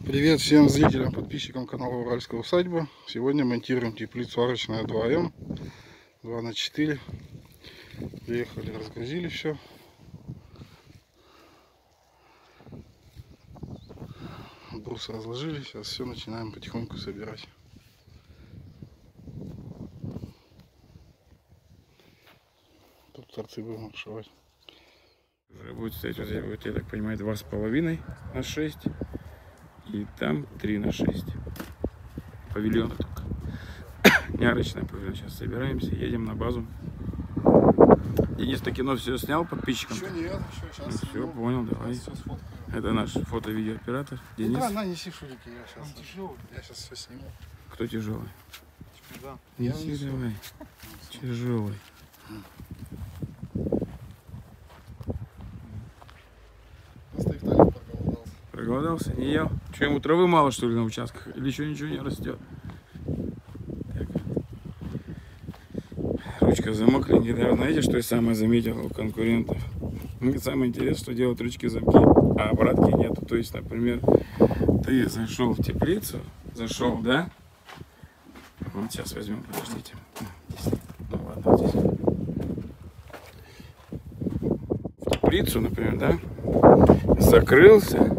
Привет всем зрителям, подписчикам канала Уральская усадьба. Сегодня монтируем теплицу арочная 2М 2×4. Приехали, разгрузили все. Брус разложили, сейчас все начинаем потихоньку собирать. Тут торцы будем обшивать. Будет стоять вот здесь, вот, я так понимаю, 2,5×6 и там 3×6. Павильон только. Не арочная павильон. Сейчас собираемся, едем на базу. Денис, ты кино все снял подписчикам? Еще нет, еще сейчас. Ну, все, понял, давай. Это наш фото-видеооператор. Денис. Да, на, неси шурики, я сейчас. Я сейчас все сниму. Кто тяжелый? Да. Неси давай. Тяжелый. Проголодался? Не ел? Что, ему травы мало, что ли, на участках? Или еще ничего не растет? Так. Ручка замокли недавно. Знаете, что я самое заметил у конкурентов? Мне самое интересное, что делают ручки замки, а обратки нету. То есть, например, ты зашел в теплицу, зашел, да? Вот сейчас возьмем, подождите. Здесь. Ну ладно, вот здесь. В теплицу, например, да? Закрылся.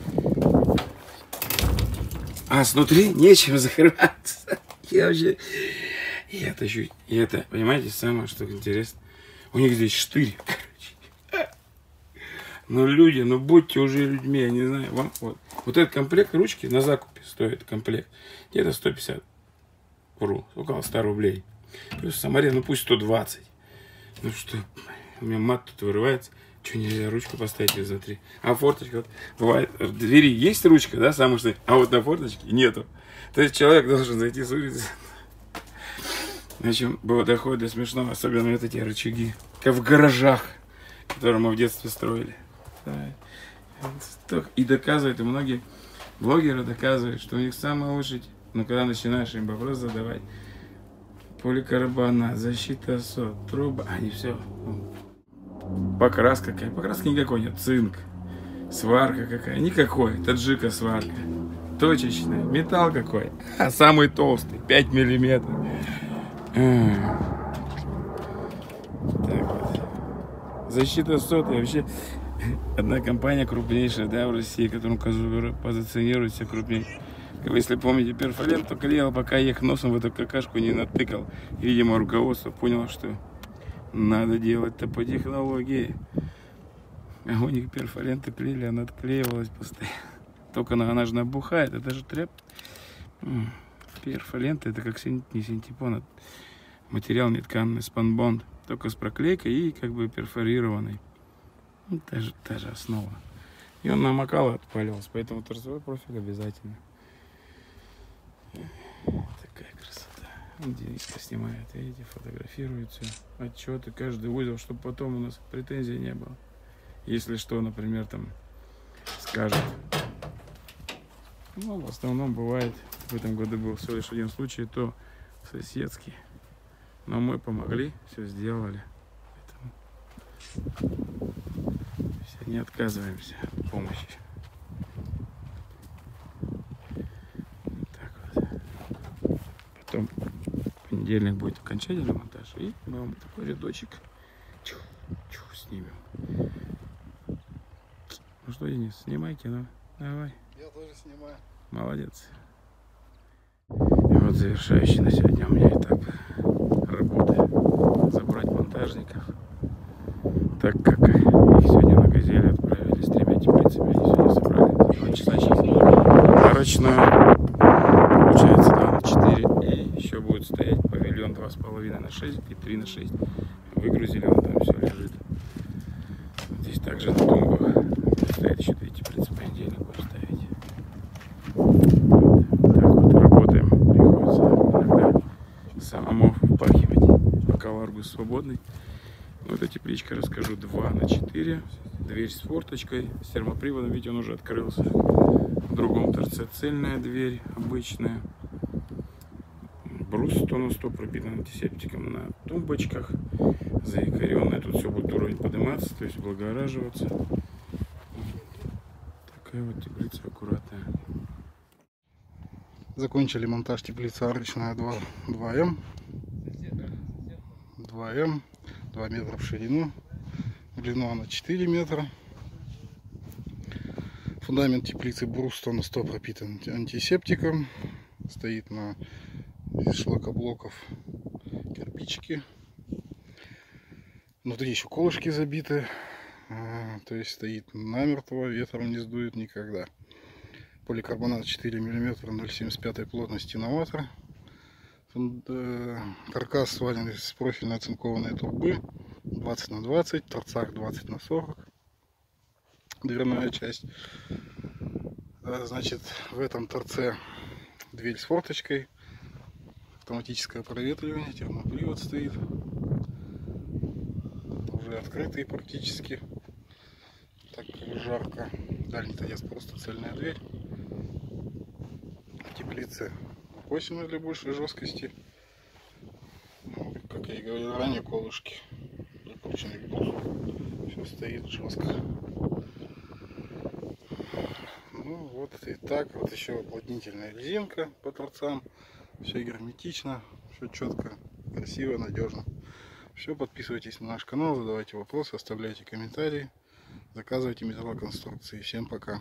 А снутри нечем закрываться. Я вообще... И это, понимаете, самое, что интересно. У них здесь штырь, короче. Ну, люди, ну, будьте уже людьми, я не знаю. Вам, вот этот комплект ручки на закупе стоит комплект. Где-то 150. Вру, около 100 рублей. Плюс саморез, ну, пусть 120. Ну, что, у меня мат тут вырывается. Что, нельзя ручку поставить изнутри? А форточка, вот, бывает, в двери есть ручка, да, самое что, а вот на форточке нету. То есть человек должен зайти с улицы. В общем, доходит до смешного, особенно вот эти рычаги, как в гаражах, которые мы в детстве строили. И доказывают, и многие блогеры доказывают, что у них самое лучшее, но когда начинаешь им вопрос задавать, поликарбонат, защита сот, труба, они все... Покраска какая? Покраски никакой нет. Цинк. Сварка какая? Никакой. Таджика сварка. Точечная. Металл какой? А самый толстый. 5 миллиметров. Так вот. Защита сот. Вообще одна компания крупнейшая, да, в России, которую позиционирует себя крупнее. Если помните, Перфолент, то клеил, пока я их носом в эту какашку не натыкал. И, видимо, руководство поняло, что надо делать-то по технологии. А у них перфоленты клеили, она отклеивалась постоянно. Только она же набухает, это же тряп. Перфоленты это как не синтепон, а материал нетканный, спанбонд. Только с проклейкой и как бы перфорированный. Ну, та же основа. И он намокал и отпаливался, поэтому торцевой профиль обязательно. Такая красота. Дениска снимает, видите, фотографирует все, отчеты, каждый узел, чтобы потом у нас претензий не было. Если что, например, там скажет. Ну, в основном бывает, в этом году был всего лишь один случай, то соседский. Но мы помогли, все сделали. Поэтому все, не отказываемся от помощи. Так вот. Потом в понедельник будет окончательный монтаж, и мы вам такой рядочек снимем. Ну что, Денис, снимай кино. Давай. Я тоже снимаю. Молодец. И вот завершающий на сегодня у меня этап работы. Забрать монтажников. Так как их сегодня на Газели отправили с 3 теплицами, они сегодня собрали 2 часа через арочную. Получается 2×4. И еще будет стоять павильон 2,5×6 и 3×6. Выгрузили, он там все лежит. Здесь также на тумбах стоит еще 2 теплицы, понедельник будем ставить. Так вот работаем. Приходится иногда самому впахивать, пока Ларгус свободный. Вот эта тепличка, расскажу, 2×4. Дверь с форточкой, с термоприводом, видите, он уже открылся. В другом торце цельная дверь, обычная. Брус 100 на 100 пробит антисептиком на тумбочках. Заякоренная. Тут все будет уровень подниматься, то есть облагораживаться. Такая вот теплица аккуратная. Закончили монтаж теплицы арочная 2М. 2М, 2 метра в ширину, в длину она 4 метра. Фундамент теплицы брус на 100 пропитан антисептиком. Стоит из шлакоблоков кирпичики. Внутри еще колышки забиты. То есть стоит намертво, ветром не сдует никогда. Поликарбонат 4 мм 0,75 плотности новатор. Каркас свален из профильной оцинкованной трубы 20 на 20, торцах 20 на 40. Дверная часть. Значит, в этом торце дверь с форточкой, автоматическое проветривание, термопривод стоит, уже открытый практически, так как жарко. Дальний торец просто цельная дверь. В теплице косины для большей жесткости. Ну, как я и говорил ранее, колышки прикручены к брусу. Все стоит жестко. Ну вот и так. Вот еще уплотнительная резинка по торцам. Все герметично, все четко, красиво, надежно. Все, подписывайтесь на наш канал, задавайте вопросы, оставляйте комментарии, заказывайте металлоконструкции. Всем пока.